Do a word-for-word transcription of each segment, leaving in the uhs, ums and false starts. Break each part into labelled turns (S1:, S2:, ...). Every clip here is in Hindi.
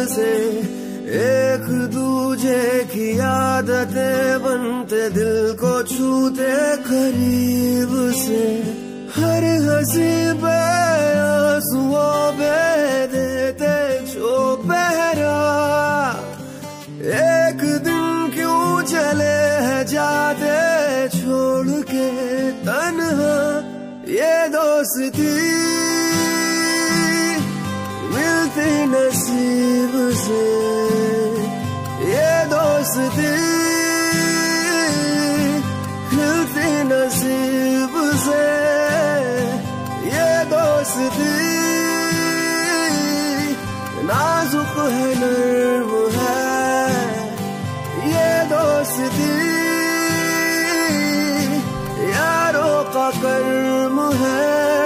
S1: से एक दूजे की आदतें बनते, दिल को छूते करीब से। हर हंसी पे आंसुओं पे देते जो पहरा, एक दिन क्यों चले हैं जाते छोड़ के तन्हा। ये दोस्ती मिलती नसीब से, ये दोस्ती मिलती नसीब से, ये दोस्ती नाजुक है नर्म है, ये दोस्ती यारों का कर्म है।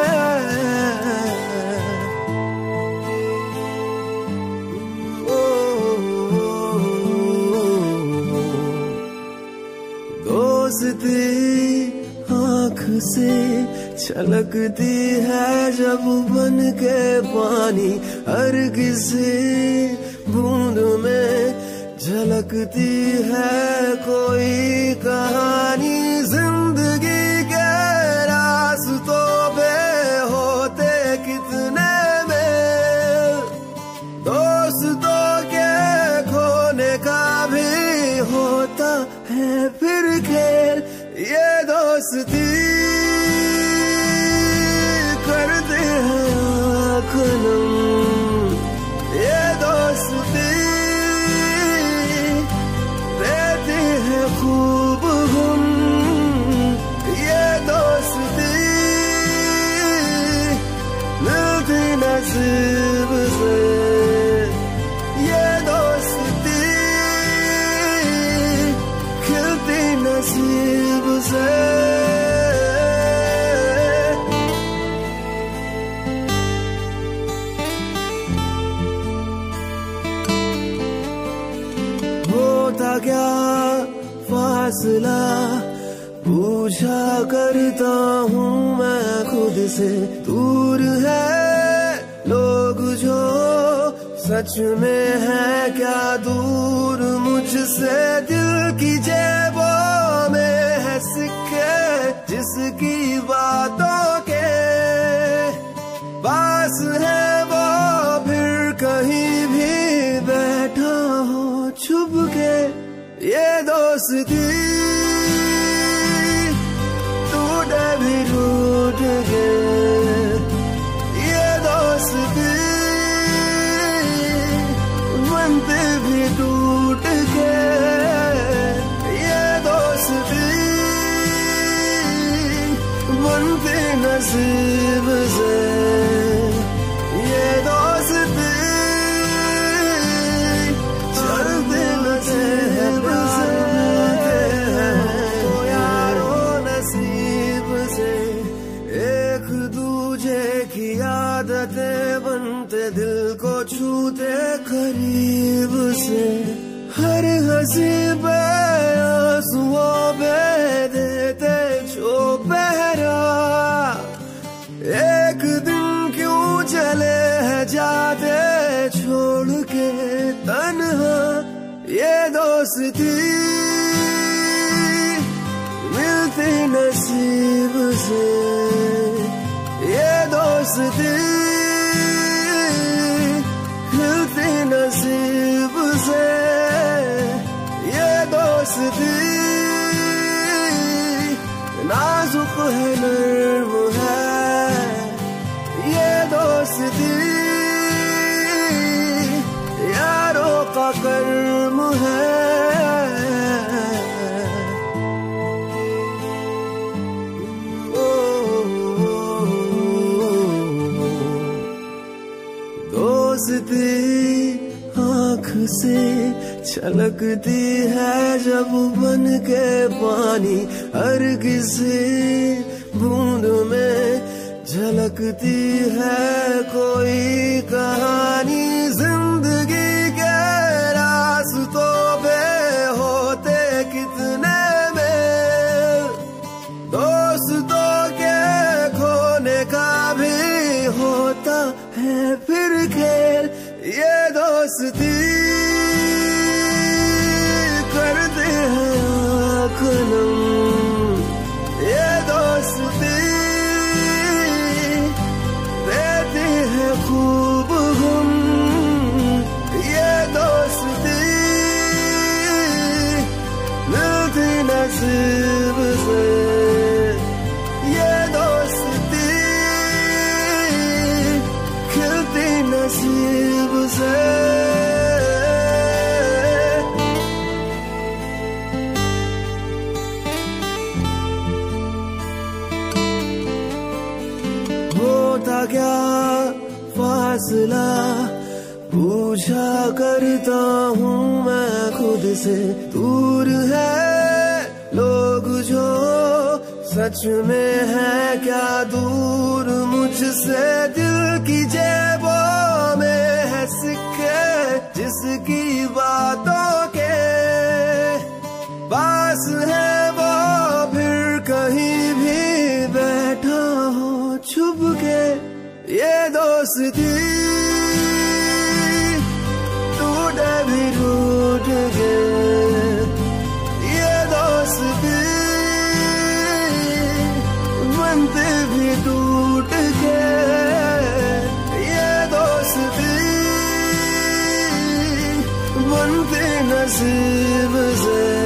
S1: दोस्ती आँख से छलकती है जब बन के पानी, हर किसी बूंद में झलकती है कोई कहानी। जिंदगी के रास्तों पे होते कितने में, दोस्तों के खोने का भी होता है फिर खेल। ये दोस्ती करते हैं आँख नम, ये दोस्ती देती है खूब हम, ये दोस्ती मिलती नसीब से, ये दोस्ती खिलती नसीब से। होता क्या फासला पूछा करता हूँ मैं खुद से, दूर है लोग जो सच में है क्या दूर मुझसे। दिल की जेबों में है सिक्के जिसकी बातों के पास है वो फिर कहीं भी बैठा हो छुप के। ये दोस्ती टूटे भी टूट के, ये दोस्ती बनते भी टूट के, ये दोस्ती बनते नसीब से, ये दोस्ती चलते नसीब से, तो यारों नसीब से एक दूजे की आदतें बनते, दिल को छूते करीब से। हर हंसी पे आंसुओं पे देते जो पहरा, एक दिन क्यों चले हैं जाते छोड़ के तन्हा। ये दोस्ती मिलती नसीब से, ये दोस्ती मिलती नसीब से, ये दोस्ती नाजुक है नर्म है, ये दोस्ती यारों का कर्म है। दोस्ती आँख से छलकती है जब बन के पानी, हर किसी बूंद में झलकती है कोई कहानी। जिंदगी के रास्तों पे होते कितने में, दोस्तों के खोने का भी होता है फिर खेल। ये दोस्त दोस्ती करते हैं आँख नम, ये दोस्ती देती है खूब गम, ये दोस्ती मिलती नसीब से, ये दोस्ती खिलती नसीब से। होता क्या फासला पूछा करता हूँ मैं खुद से, दूर है लोग जो सच में है क्या दूर मुझसे, दिल की जेबों में है सिक्के जिसकी बातों के पास है वो फिर कहीं भी बैठा हो छुप के, ये दोस्ती टूटे भी टूट गए, ये दोस्ती बनते भी टूट गए, ये दोस्ती बनते नसीब से।